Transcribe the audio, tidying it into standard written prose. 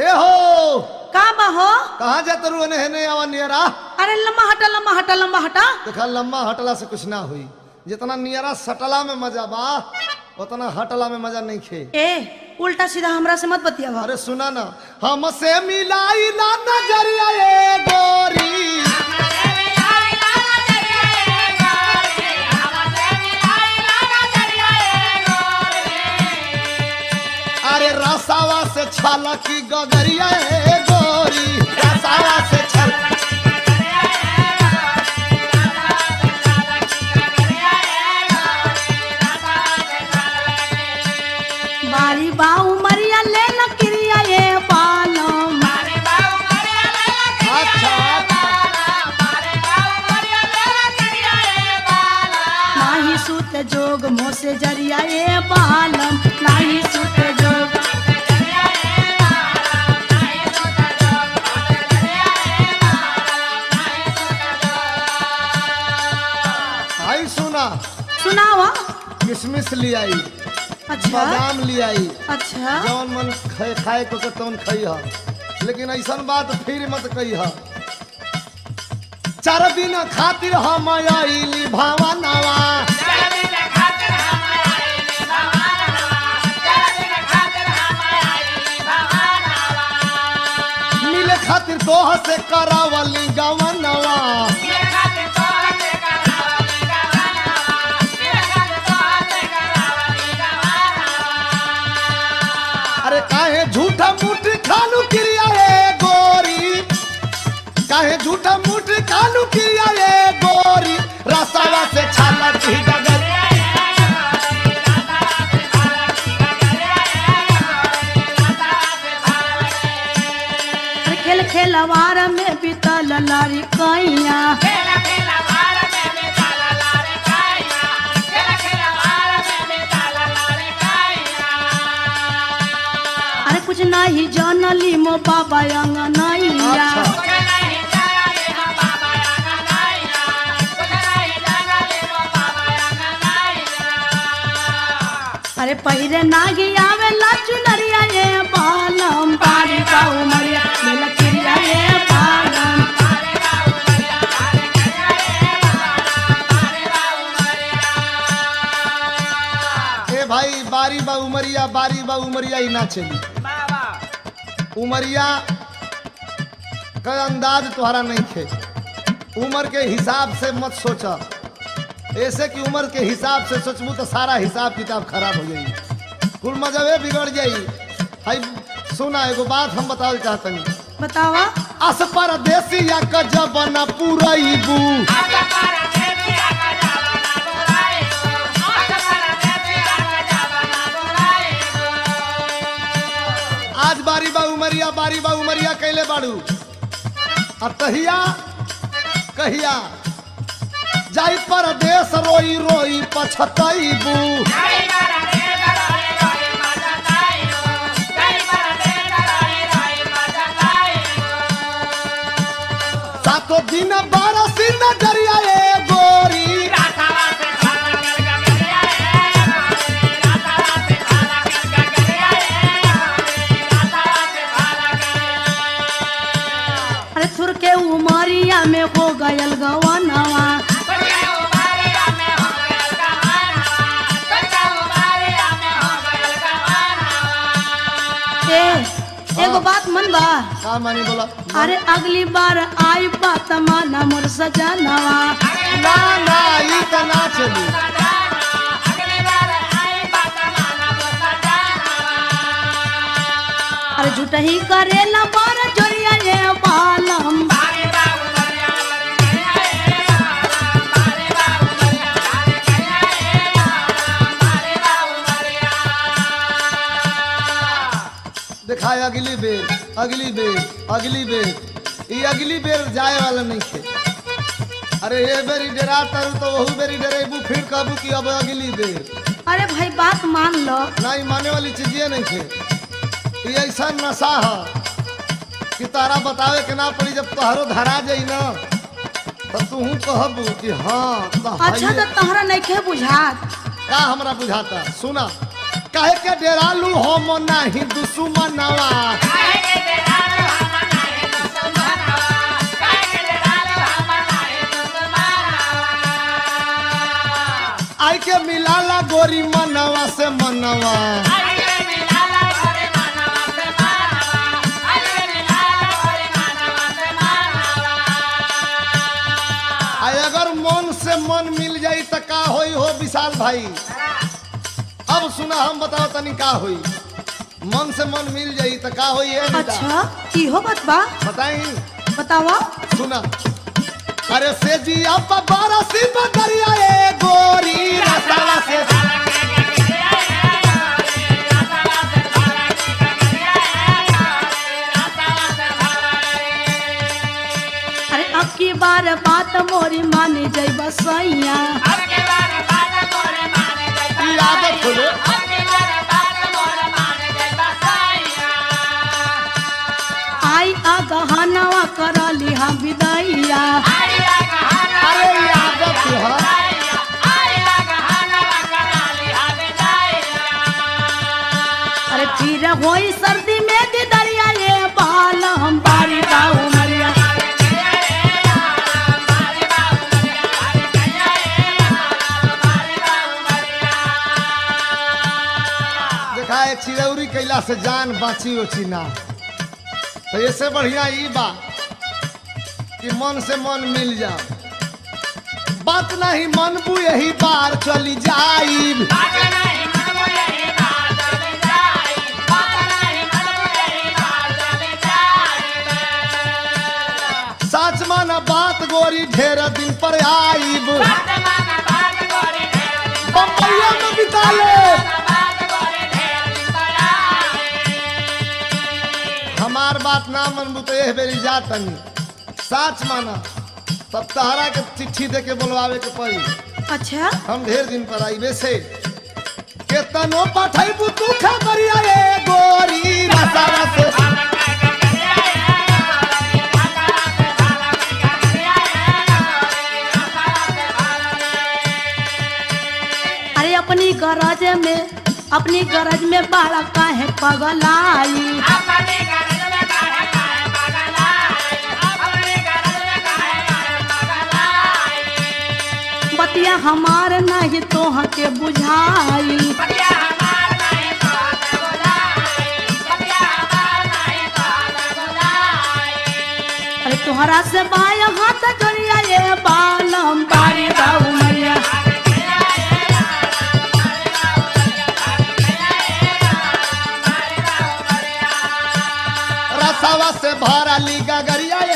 ए हो का बहो कहाँ जात रू ने आवा नियरा। अरे लम्बा हटा लम्बा हटा लम्बा हटा। देखा लम्बा हटला से कुछ ना हुई, जितना नियरा सटला में मजा बा उतना हटला में मजा नहीं खे। ए उल्टा सीधा हमरा से मत बतिया। अरे सुना ना, हमसे मिलाई ना नजरिया ए गोरी, अरे रसावा से छाला की गगरिया ए गोरी, रसावा से छाला बारी बाऊ मरिया ले लकड़िया ये पालम। नाही सूत जोग मोह से जरिया ये पालम, नाही सूत जोग। आई सुना सुनावा। किशमिश ले आई, अच्छा बादाम ले आई, अच्छा जौन मन खाए को तौन खई ह, लेकिन ऐसा बात फिर मत कही ह। चार दिन खातिर हम आईली भावनावा, मिले खातिर तोह से करावली गवनवा, अरे काहे झूठा मुठ खालू क्रिया ए गोरी, काहे झूठा मुठ खालू क्रिया ए गोरी, रसावा से छाला की गगर। अरे खेल खेलवार में बीतल लारी कैया, अरे कुछ नहीं जानली मो बाबा अंगनैया। अरे पहिरे नागी आवे लाचू नरिया ये पालम, पारी बाऊ मरिया मिल किरिया ये पालम। ए भाई बारी बा उमरिया, बारी बा उमरिया ही ना चली। उमरिया का अंदाज तुम्हारा नहीं थे, उम्र के हिसाब से मत सोचा, ऐसे कि उम्र के हिसाब से सोचबू तो सारा हिसाब किताब खराब हो जाई, कुल मजबे बिगड़ जाई। हाय सुना एगो बात हम बतावे चाहतनी। बतावा। अस परदेसिया का जबना पुरईबू, आज बारी बा उमरिया, बारी बा उमरिया कैले बाड़ू, अब तहिया कहिया जाई परदेस रोई रोई पछतईबू। सातो दिन बारसी नजरिया ए गोरी, अरे थुर के उमरिया में हो गयल गवनवा, एगो बात मन बा। का मानी बोला? अरे अगली बार आई बात माना मोर सजनवा। ना ना ई त ना चली। अरे झूठही करेला बार जोरिया ये पालम, दिखाए अगली बेर, अगली बेर, अगली बेर, ये अगली बेर जाए वाला नहीं थे। अरे ये बेरी डरा तरु तो वही बेरी डरेबू, फिर कहबू कि अब अगली बेर। अरे भाई बात मान लो। नहीं माने वाली चीजें नहीं थे, ये ऐसा नशा है कि तारा बतावे के ना पड़ी, जब तोहरो धरा जाई ना तब तू कहबू कि हाँ। अच्छा तो तोहरा नहीं खे बुझात का हमरा बुझाता। सुना काहे के डेरालू हम नहीं दुश्मनवा आई के मिलाला गोरी मनवा से मनवा आई अगर मन से मन मिल जाई तो का होई हो विशाल भाई। अब सुना हम बताओ तनी का होई। मन से मन मिल जाई तो का होई है अच्छा की हो बात बा बताई बतावा सुना। अरे से जी अब बारसी बदरिया ए गोरी रसावा से अरे अब की बार बात मोरी माने जई बसैया आदत खोलो आई अगहनवा करली हम विदैया अरे आदत है अरे फिर होई सर्दी में दिदरिया ये बाल हम बारी बाऊ मरिया देखा एक चिरौरी कैला से जान बाची ओची ना। तो ऐसे बढ़िया ई बा कि मन से मन मिल जा। बात नहीं मनबू यही बार चली जाई। सच माना बात गोरी ढेर दिन पर आईब बम्बैया में बिता ले। हमार बात ना मनबू तो यह बेरी जा तनी साच माना तब तहरा के चिट्ठी दे के बोलवावे के पड़ी। अच्छा हम ढेर दिन पर आई वैसे केतनो पठाइबू तू खबरिया ए गोरी रसावा से अरे अपनी गरज में बाड़ा काहे पगलाई बतिया हमार नहीं तोह के बुझाई अरे तोहरा से बाया हाथ करिया ये बालम बारी बाऊ मरिया रसावा से भरा ली गगरिया